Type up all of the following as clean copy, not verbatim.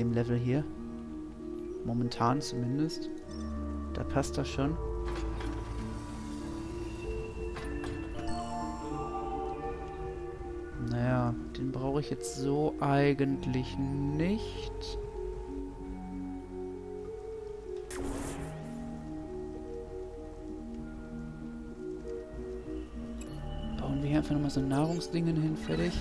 dem Level hier. Momentan zumindest. Da passt das schon. Naja, den brauche ich jetzt so eigentlich nicht. Bauen wir hier einfach nochmal so Nahrungsdingen hin, fertig.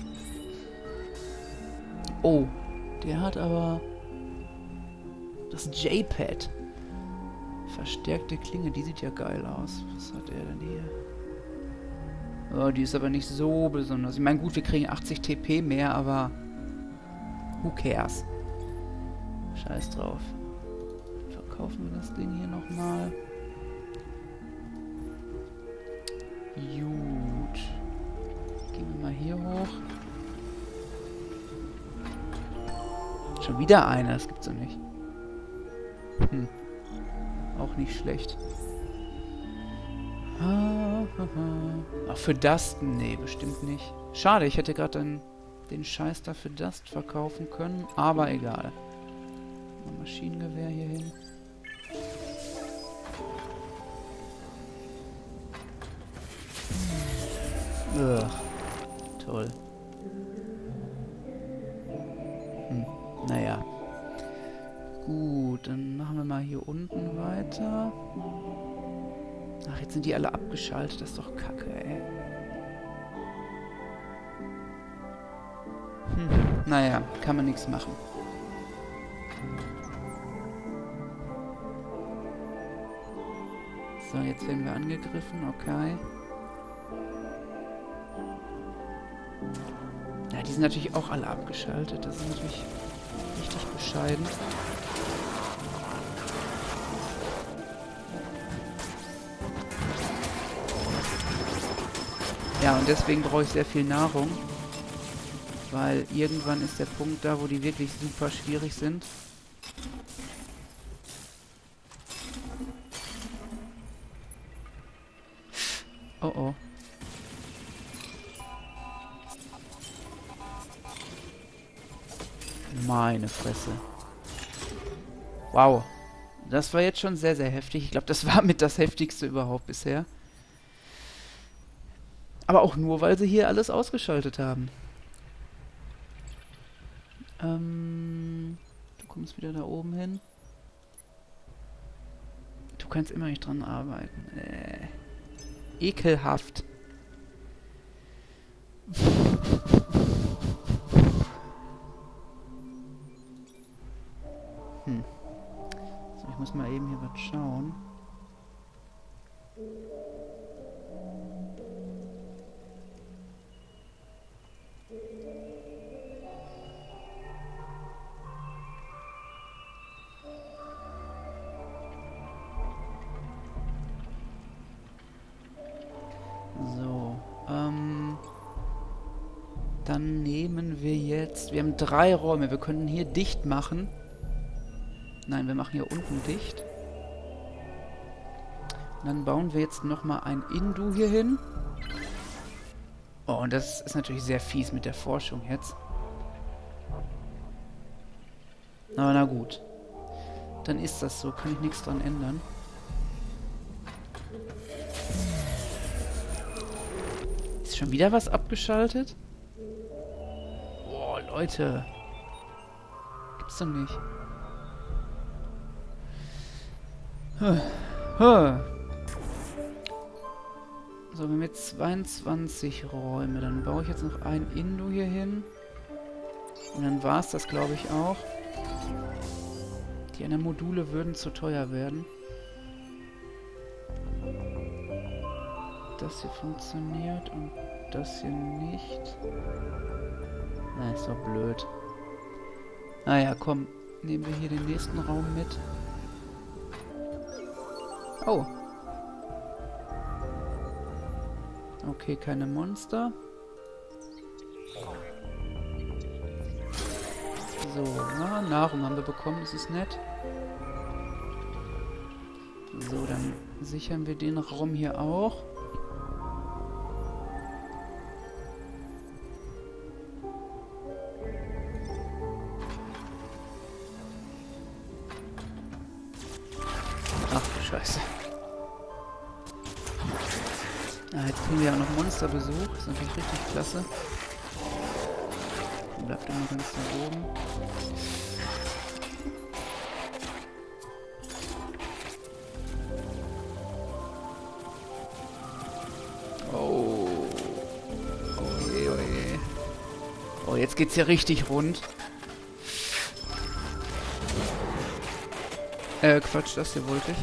Oh, der hat aber das J-Pad. Verstärkte Klinge, die sieht ja geil aus. Was hat er denn hier? Oh, die ist aber nicht so besonders. Ich meine, gut, wir kriegen 80 TP mehr, aber who cares? Scheiß drauf. Verkaufen wir das Ding hier nochmal. Gut. Gehen wir mal hier hoch. Schon wieder einer, das gibt's doch nicht. Auch nicht schlecht. Ach, für Dust? Nee, bestimmt nicht. Schade, ich hätte gerade den Scheiß da für Dust verkaufen können, aber egal. Mal Maschinengewehr hier hin. Ugh, toll. Naja. Gut, dann machen wir mal hier unten weiter. Ach, jetzt sind die alle abgeschaltet. Das ist doch kacke, ey. Naja, kann man nichts machen. So, jetzt werden wir angegriffen. Okay. Ja, die sind natürlich auch alle abgeschaltet. Das ist natürlich richtig bescheiden. Ja, und deswegen brauche ich sehr viel Nahrung. Weil irgendwann ist der Punkt da, wo die wirklich super schwierig sind. Oh oh. Meine Fresse. Wow. Das war jetzt schon sehr, sehr heftig. Ich glaube, das war mit das heftigste überhaupt bisher. Aber auch nur, weil sie hier alles ausgeschaltet haben. Du kommst wieder da oben hin. Du kannst immer nicht dran arbeiten. Ekelhaft. So, ich muss mal eben hier was schauen. So, dann nehmen wir jetzt... Wir haben 3 Räume. Wir können hier dicht machen. Nein, wir machen hier unten dicht. Und dann bauen wir jetzt nochmal ein Indu hier hin. Oh, und das ist natürlich sehr fies mit der Forschung jetzt. Aber na gut. Dann ist das so. Kann ich nichts dran ändern. Ist schon wieder was abgeschaltet? Boah, Leute. Gibt's doch nicht. So, wir haben jetzt 22 Räume. Dann baue ich jetzt noch ein Indu hier hin. Und dann war es das, glaube ich, auch. Die anderen Module würden zu teuer werden. Das hier funktioniert und das hier nicht. Na, ist doch blöd. Naja, komm. Nehmen wir hier den nächsten Raum mit. Oh. Okay, keine Monster. So, na, Nahrung haben wir bekommen, das ist nett. So, dann sichern wir den Raum hier auch. Scheiße. Ah, jetzt kriegen wir ja noch Monsterbesuch. Das ist natürlich richtig klasse. Bleibt immer ganz da oben. Oh. Oh je, oh je. Oh, jetzt geht's ja richtig rund. Quatsch, das hier wollte ich.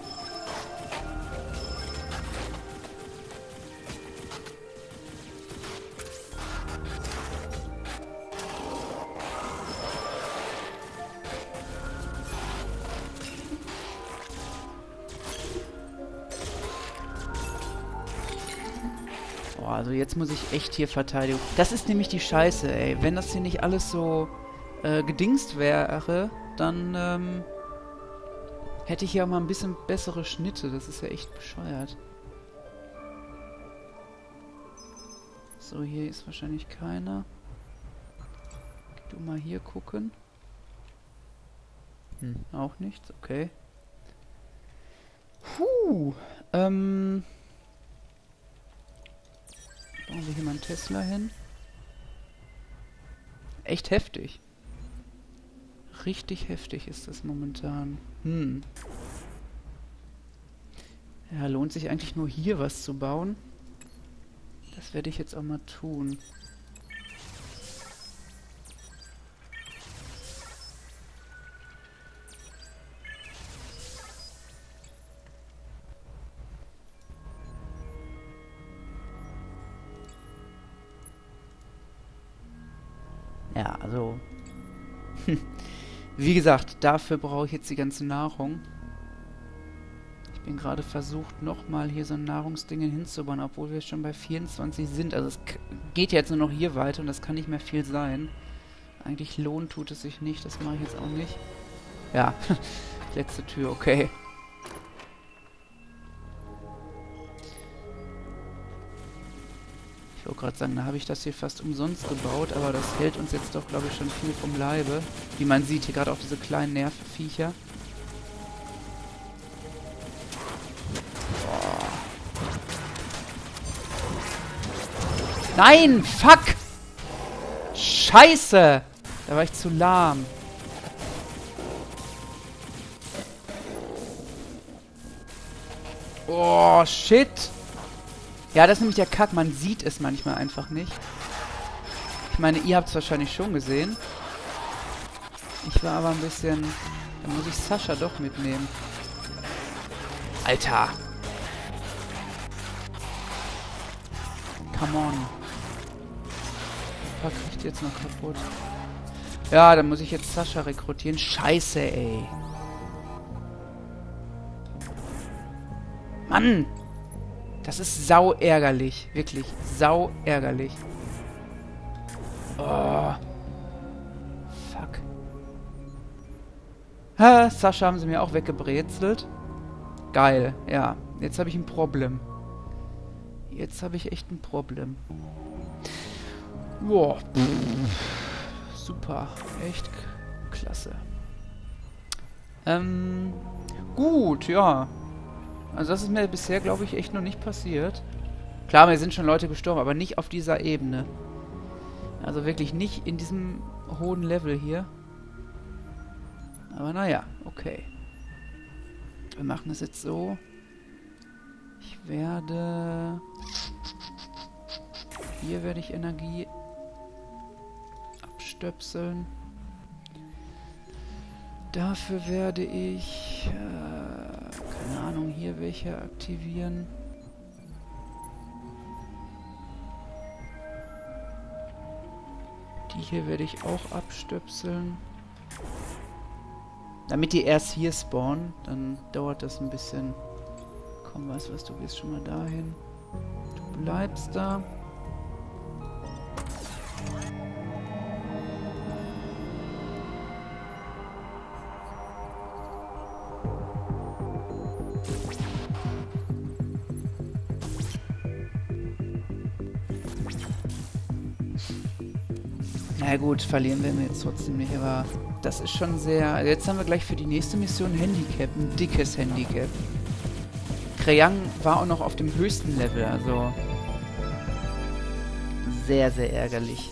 Oh, also jetzt muss ich echt hier Verteidigung. Das ist nämlich die Scheiße, ey. Wenn das hier nicht alles so gedingst wäre, dann hätte ich ja mal ein bisschen bessere Schnitte. Das ist ja echt bescheuert. So, hier ist wahrscheinlich keiner. Geh du mal hier gucken. Auch nichts, okay. Bauen wir hier mal einen Tesla hin. Echt heftig. Richtig heftig ist das momentan. Ja, lohnt sich eigentlich nur hier was zu bauen. Das werde ich jetzt auch mal tun. Ja, also... Wie gesagt, dafür brauche ich jetzt die ganze Nahrung. Ich bin gerade versucht, nochmal hier so ein Nahrungsding hinzubauen, obwohl wir schon bei 24 sind. Also es geht jetzt nur noch hier weiter und das kann nicht mehr viel sein. Eigentlich lohnt tut es sich nicht, das mache ich jetzt auch nicht. Ja, letzte Tür, okay. Ich wollte gerade sagen, da habe ich das hier fast umsonst gebaut, aber das hält uns jetzt doch, glaube ich, schon viel vom Leibe. Wie man sieht, hier gerade auch diese kleinen Nervenviecher. Boah. Nein, fuck! Scheiße! Da war ich zu lahm. Oh, shit! Ja, das ist nämlich der Kack. Man sieht es manchmal einfach nicht. Ich meine, ihr habt es wahrscheinlich schon gesehen. Ich war aber ein bisschen... Da muss ich Sascha doch mitnehmen. Alter! Come on. Was kriegt jetzt noch kaputt? Ja, dann muss ich jetzt Sascha rekrutieren. Scheiße, ey. Mann! Das ist sau ärgerlich. Wirklich. Sau ärgerlich. Oh. Fuck. Ha, Sascha haben sie mir auch weggebrezelt. Geil. Ja. Jetzt habe ich ein Problem. Jetzt habe ich echt ein Problem. Boah. Super. Echt klasse. Gut, ja. Also das ist mir bisher, glaube ich, echt noch nicht passiert. Klar, mir sind schon Leute gestorben, aber nicht auf dieser Ebene. Also wirklich nicht in diesem hohen Level hier. Aber naja, okay. Wir machen das jetzt so. Ich werde... Hier werde ich Energie abstöpseln. Dafür werde ich... keine Ahnung, hier welche aktivieren. Die hier werde ich auch abstöpseln. Damit die erst hier spawnen, dann dauert das ein bisschen. Komm, weißt du was, du gehst schon mal dahin. Du bleibst da. Na gut, verlieren wir jetzt trotzdem nicht, aber das ist schon sehr... Also jetzt haben wir gleich für die nächste Mission Handicap, ein dickes Handicap. Kreyang war auch noch auf dem höchsten Level, also sehr, sehr ärgerlich.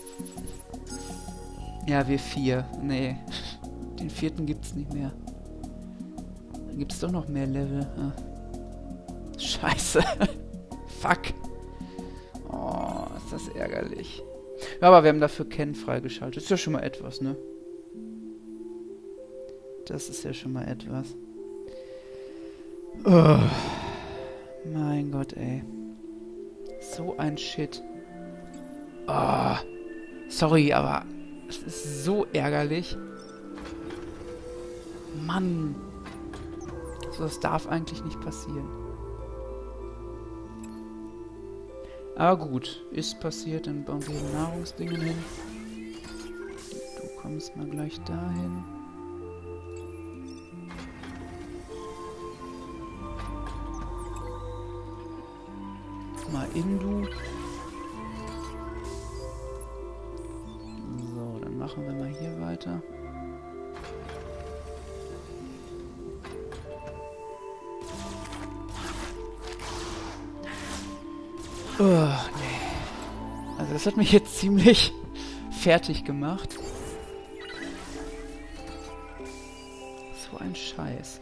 Ja, wir 4. Nee, den 4. gibt's nicht mehr. Dann gibt's doch noch mehr Level. Ah. Scheiße. Fuck. Oh, ist das ärgerlich. Ja, aber wir haben dafür Ken freigeschaltet. Ist ja schon mal etwas, ne? Das ist ja schon mal etwas. Oh, mein Gott, ey. So ein Shit. Oh, sorry, aber es ist so ärgerlich. Mann. So, das darf eigentlich nicht passieren. Aber gut, ist passiert, dann bauen wir die Nahrungsdinge hin. Du kommst mal gleich dahin. Mal Indu. So, dann machen wir mal hier weiter. Oh, nee. Also das hat mich jetzt ziemlich fertig gemacht. So ein Scheiß.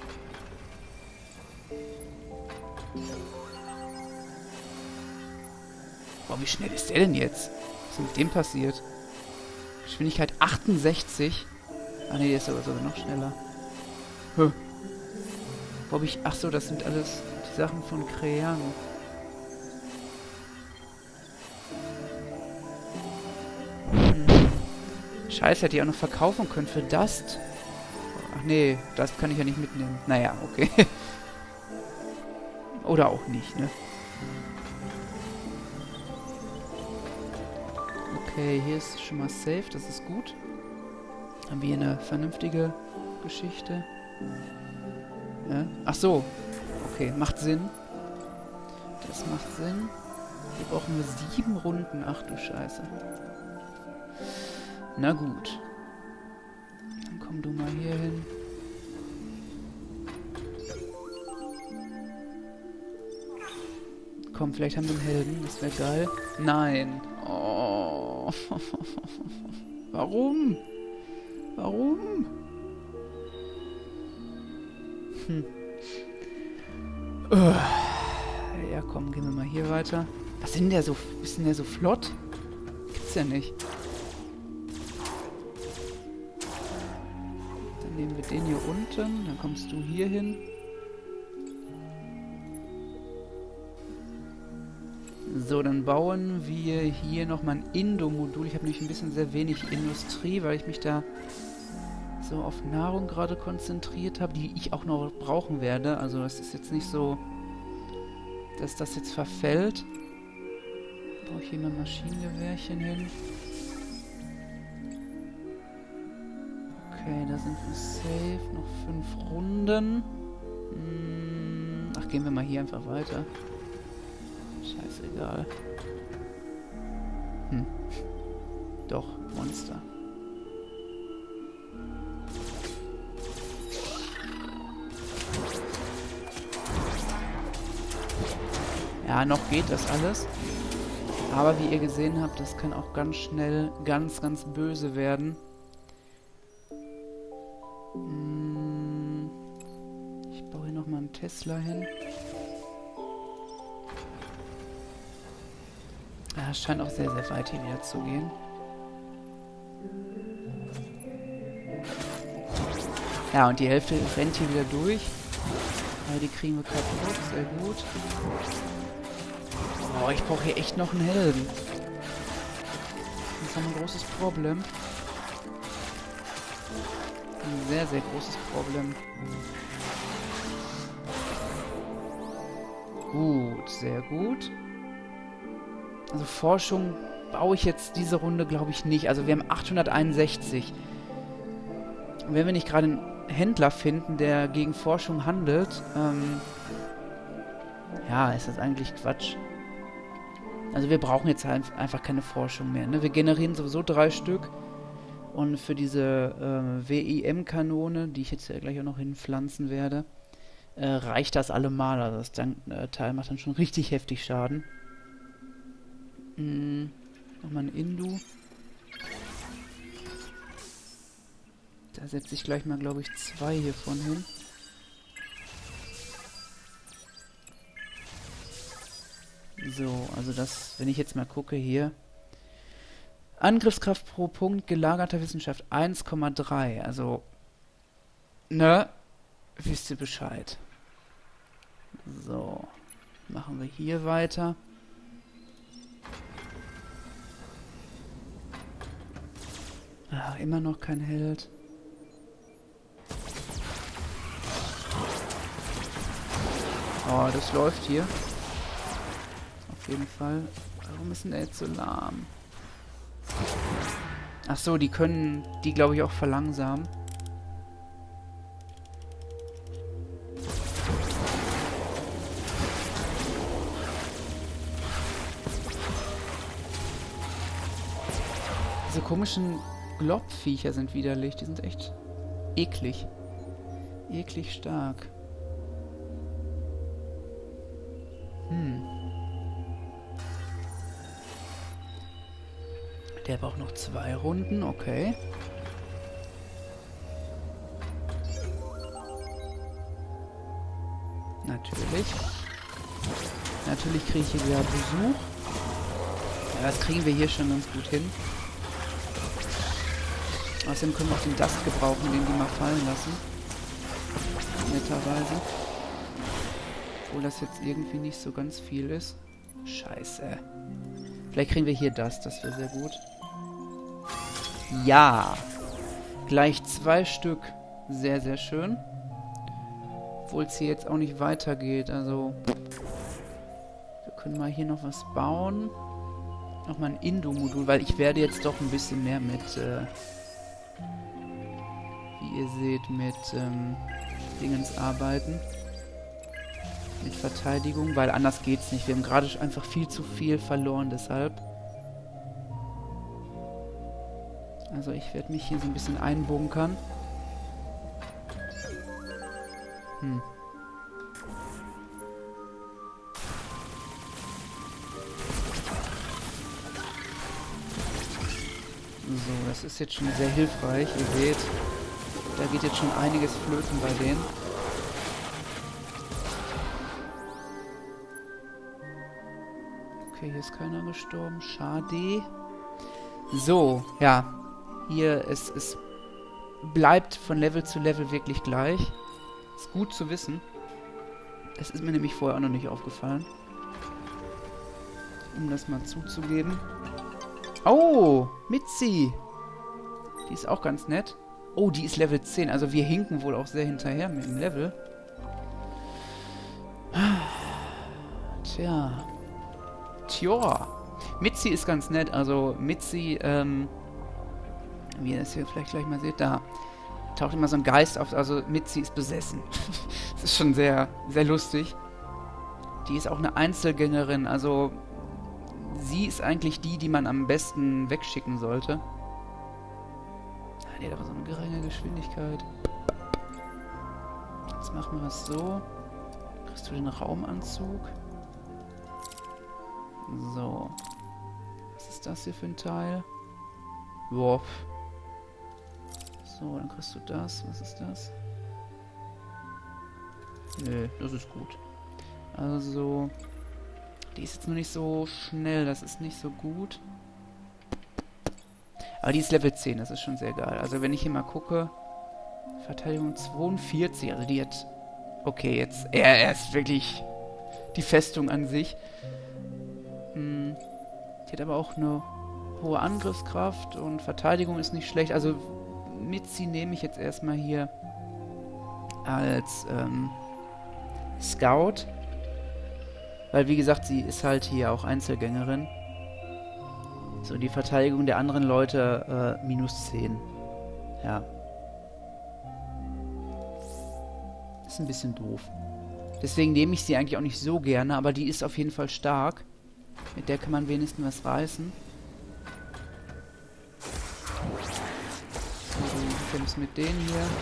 Boah, wie schnell ist der denn jetzt? Was ist mit dem passiert? Geschwindigkeit 68. Ah ne, der ist aber sogar noch schneller. Wo hab ich... Achso, das sind alles die Sachen von Kreyang. Scheiße, hätte ich auch noch verkaufen können für Dust. Ach nee, Dust kann ich ja nicht mitnehmen. Naja, okay. Oder auch nicht, ne? Okay, hier ist schon mal safe, das ist gut. Haben wir hier eine vernünftige Geschichte. Ja? Ach so. Okay, macht Sinn. Das macht Sinn. Hier brauchen wir 7 Runden. Ach du Scheiße. Na gut. Dann komm du mal hier hin. Komm, vielleicht haben wir einen Helden. Das wäre geil. Nein. Oh. Warum? Warum? Ja, komm, gehen wir mal hier weiter. Was ist denn der so? Ist denn der so flott? Gibt's ja nicht. Dann nehmen wir den hier unten. Dann kommst du hier hin. So, dann bauen wir hier nochmal ein Indo-Modul. Ich habe nämlich ein bisschen sehr wenig Industrie, weil ich mich da so auf Nahrung gerade konzentriert habe, die ich auch noch brauchen werde. Also es ist jetzt nicht so, dass das jetzt verfällt. Baue ich hier mal ein Maschinengewehrchen hin. Okay, da sind wir safe. Noch 5 Runden. Ach, gehen wir mal hier einfach weiter. Scheißegal. Doch, Monster. Ja, noch geht das alles. Aber wie ihr gesehen habt, das kann auch ganz schnell ganz, ganz böse werden. Ich baue hier nochmal einen Tesla hin. Ja, es scheint auch sehr, sehr weit hier wieder zu gehen. Ja, und die Hälfte rennt hier wieder durch. Aber die kriegen wir kaputt, sehr gut. Oh, ich brauche hier echt noch einen Helden. Das ist ein großes Problem. Ein sehr, sehr großes Problem. Gut, sehr gut. Also Forschung baue ich jetzt diese Runde, glaube ich, nicht. Also wir haben 861. Und wenn wir nicht gerade einen Händler finden, der gegen Forschung handelt, ja, ist das eigentlich Quatsch. Also wir brauchen jetzt halt einfach keine Forschung mehr. Ne? Wir generieren sowieso 3 Stück. Und für diese WIM-Kanone, die ich jetzt ja gleich auch noch hinpflanzen werde, reicht das allemal. Also das Teil macht dann schon richtig heftig Schaden. Nochmal ein Indu. Da setze ich gleich mal, glaube ich, 2 hiervon hin. So, also das, wenn ich jetzt mal gucke hier. Angriffskraft pro Punkt gelagerter Wissenschaft 1,3. Also, ne? Wisst ihr Bescheid. So, machen wir hier weiter. Ah, immer noch kein Held. Oh, das läuft hier. Auf jeden Fall. Warum ist denn der jetzt so lahm? Ach so, die können die, glaube ich, auch verlangsamen. Diese komischen Globviecher sind widerlich. Die sind echt eklig. Eklig stark. Der braucht noch 2 Runden, okay. Natürlich. Natürlich kriege ich hier wieder Besuch. Ja, das kriegen wir hier schon ganz gut hin. Außerdem können wir auch den Dust gebrauchen, den die mal fallen lassen. Netterweise. Obwohl das jetzt irgendwie nicht so ganz viel ist. Scheiße. Vielleicht kriegen wir hier das wäre sehr gut. Ja. Gleich 2 Stück. Sehr, sehr schön. Obwohl es hier jetzt auch nicht weitergeht. Also, wir können mal hier noch was bauen. Nochmal ein Indo-Modul, weil ich werde jetzt doch ein bisschen mehr mit, wie ihr seht, mit Dingens arbeiten. Mit Verteidigung, weil anders geht's nicht. Wir haben gerade einfach viel zu viel verloren, deshalb. Also ich werde mich hier so ein bisschen einbunkern. So, das ist jetzt schon sehr hilfreich. Ihr seht, da geht jetzt schon einiges flöten bei denen. Okay, hier ist keiner gestorben. Schade. So, ja. Hier, es bleibt von Level zu Level wirklich gleich. Ist gut zu wissen. Das ist mir nämlich vorher auch noch nicht aufgefallen. Um das mal zuzugeben. Oh, Mitzi. Die ist auch ganz nett. Oh, die ist Level 10. Also wir hinken wohl auch sehr hinterher mit dem Level. Tja. Mitzi ist ganz nett. Also Mitzi, wie ihr das hier vielleicht gleich mal seht, da taucht immer so ein Geist auf. Also Mitzi ist besessen. Das ist schon sehr, sehr lustig. Die ist auch eine Einzelgängerin. Also sie ist eigentlich die man am besten wegschicken sollte. Die hat aber so eine geringe Geschwindigkeit. Jetzt machen wir das so. Kriegst du den Raumanzug? So. Was ist das hier für ein Teil? Wow. So, dann kriegst du das. Was ist das? Nö, das ist gut. Also, die ist jetzt nur nicht so schnell. Das ist nicht so gut. Aber die ist Level 10. Das ist schon sehr geil. Also, wenn ich hier mal gucke. Verteidigung 42. Also, die hat... Okay, jetzt... Er ist wirklich die Festung an sich. Die hat aber auch eine hohe Angriffskraft und Verteidigung ist nicht schlecht. Also Mitzi nehme ich jetzt erstmal hier als Scout. Weil wie gesagt, sie ist halt hier auch Einzelgängerin. So, die Verteidigung der anderen Leute minus 10. Ja. Ist ein bisschen doof. Deswegen nehme ich sie eigentlich auch nicht so gerne, aber die ist auf jeden Fall stark. Mit der kann man wenigstens was reißen. So, du kämpfst mit denen hier.